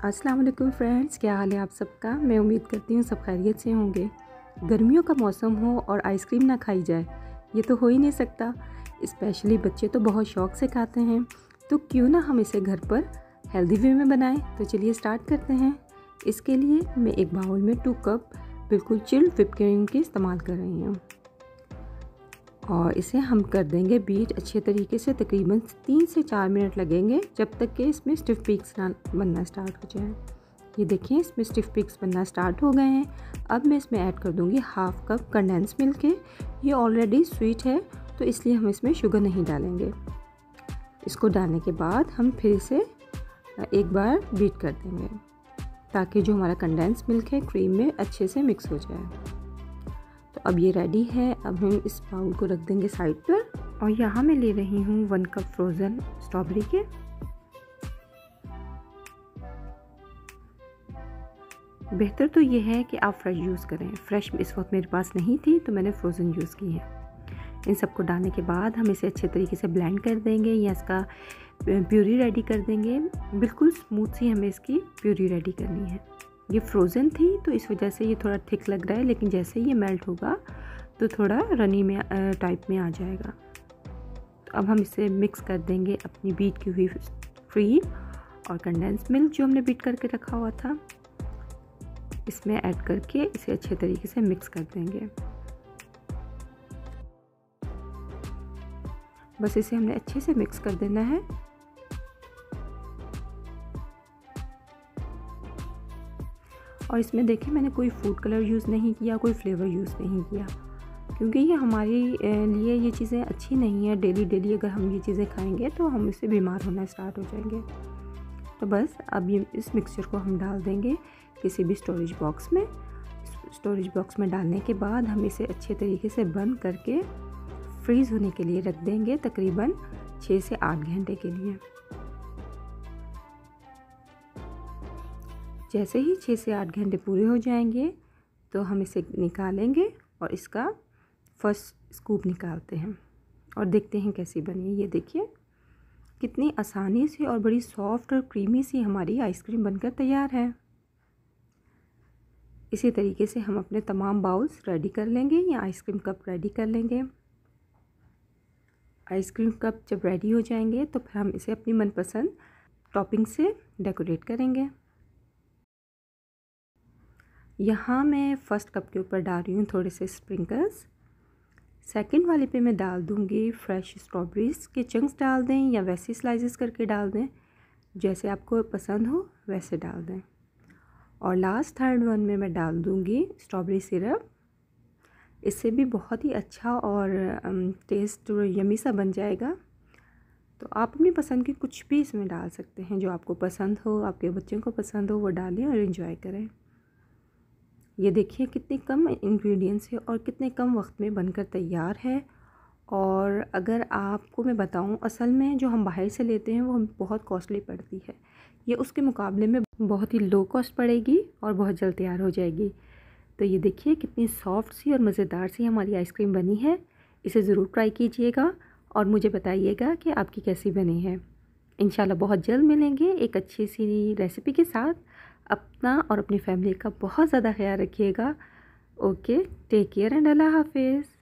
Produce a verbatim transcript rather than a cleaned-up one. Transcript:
अस्सलाम वालेकुम फ्रेंड्स, क्या हाल है आप सबका। मैं उम्मीद करती हूँ सब खैरियत से होंगे। गर्मियों का मौसम हो और आइसक्रीम ना खाई जाए, ये तो हो ही नहीं सकता। स्पेशली बच्चे तो बहुत शौक़ से खाते हैं, तो क्यों ना हम इसे घर पर हेल्दी वे में बनाएं। तो चलिए स्टार्ट करते हैं। इसके लिए मैं एक बाउल में टू कप बिल्कुल चिल्ड व्हिप क्रीम के इस्तेमाल कर रही हूँ और इसे हम कर देंगे बीट अच्छे तरीके से। तकरीबन तीन से चार मिनट लगेंगे जब तक कि इसमें स्टिफ पीक्स ना बनना स्टार्ट हो जाए। ये देखिए इसमें स्टिफ पीक्स बनना स्टार्ट हो गए हैं। अब मैं इसमें ऐड कर दूंगी हाफ कप कंडेंस मिल्क के। ये ऑलरेडी स्वीट है तो इसलिए हम इसमें शुगर नहीं डालेंगे। इसको डालने के बाद हम फिर इसे एक बार बीट कर देंगे ताकि जो हमारा कंडेंस मिल्क है क्रीम में अच्छे से मिक्स हो जाए। तो अब ये रेडी है। अब हम इस बाउल को रख देंगे साइड पर और यहाँ मैं ले रही हूँ वन कप फ्रोज़न स्ट्रॉबेरी के। बेहतर तो ये है कि आप फ्रेश यूज़ करें। फ्रेश इस वक्त मेरे पास नहीं थी तो मैंने फ्रोज़न यूज़ की है। इन सबको डालने के बाद हम इसे अच्छे तरीके से ब्लेंड कर देंगे या इसका प्यूरी रेडी कर देंगे। बिल्कुल स्मूथ सी हमें इसकी प्यूरी रेडी करनी है। ये फ्रोज़न थी तो इस वजह से ये थोड़ा थिक लग रहा है, लेकिन जैसे ही ये मेल्ट होगा तो थोड़ा रनी में टाइप में आ जाएगा। तो अब हम इसे मिक्स कर देंगे अपनी बीट की हुई क्रीम और कंडेंस मिल्क जो हमने बीट करके रखा हुआ था, इसमें ऐड करके इसे अच्छे तरीके से मिक्स कर देंगे। बस इसे हमने अच्छे से मिक्स कर देना है। और इसमें देखिए मैंने कोई फूड कलर यूज़ नहीं किया, कोई फ्लेवर यूज़ नहीं किया, क्योंकि ये हमारे लिए ये चीज़ें अच्छी नहीं है। डेली डेली अगर हम ये चीज़ें खाएंगे तो हम इससे बीमार होना स्टार्ट हो जाएंगे। तो बस अब ये इस मिक्सचर को हम डाल देंगे किसी भी स्टोरेज बॉक्स में। स्टोरेज बॉक्स में डालने के बाद हम इसे अच्छे तरीके से बंद करके फ्रीज़ होने के लिए रख देंगे, तकरीबन छः से आठ घंटे के लिए। जैसे ही छः से आठ घंटे पूरे हो जाएंगे तो हम इसे निकालेंगे और इसका फर्स्ट स्कूप निकालते हैं और देखते हैं कैसी बनी। ये देखिए कितनी आसानी से और बड़ी सॉफ्ट और क्रीमी सी हमारी आइसक्रीम बनकर तैयार है। इसी तरीके से हम अपने तमाम बाउल्स रेडी कर लेंगे या आइसक्रीम कप रेडी कर लेंगे। आइसक्रीम कप जब रेडी हो जाएंगे तो फिर हम इसे अपनी मनपसंद टॉपिंग से डेकोरेट करेंगे। यहाँ मैं फ़र्स्ट कप के ऊपर डाल रही हूँ थोड़े से स्प्रिंकल्स। सेकंड वाले पे मैं डाल दूँगी फ्रेश स्ट्रॉबेरीज़ के चंक्स डाल दें या वैसे स्लाइसेस करके डाल दें, जैसे आपको पसंद हो वैसे डाल दें। और लास्ट थर्ड वन में मैं डाल दूँगी स्ट्रॉबेरी सिरप। इससे भी बहुत ही अच्छा और टेस्ट यमी सा बन जाएगा। तो आप अपनी पसंद की कुछ भी इसमें डाल सकते हैं, जो आपको पसंद हो, आपके बच्चों को पसंद हो वो डालें और इन्जॉय करें। ये देखिए कितने कम इंग्रेडिएंट्स है और कितने कम वक्त में बनकर तैयार है। और अगर आपको मैं बताऊं, असल में जो हम बाहर से लेते हैं वो हम बहुत कॉस्टली पड़ती है। ये उसके मुकाबले में बहुत ही लो कॉस्ट पड़ेगी और बहुत जल्द तैयार हो जाएगी। तो ये देखिए कितनी सॉफ्ट सी और मज़ेदार सी हमारी आइसक्रीम बनी है। इसे ज़रूर ट्राई कीजिएगा और मुझे बताइएगा कि आपकी कैसी बनी है। इंशाल्लाह बहुत जल्द मिलेंगे एक अच्छी सी रेसिपी के साथ। अपना और अपनी फैमिली का बहुत ज़्यादा ख्याल रखिएगा। ओके, टेक केयर एंड अल्लाह हाफिज़।